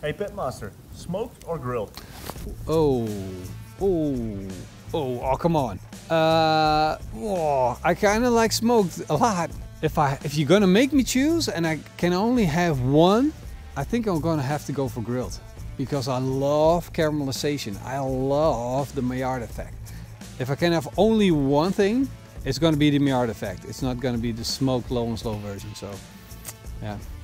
Hey Pitmaster, smoked or grilled? Oh, come on. I kind of like smoked a lot. If you're gonna make me choose and I can only have one, I think I'm gonna have to go for grilled. Because I love caramelization. I love the Maillard effect. If I can have only one thing, it's gonna be the Maillard effect. It's not gonna be the smoked low and slow version, so yeah.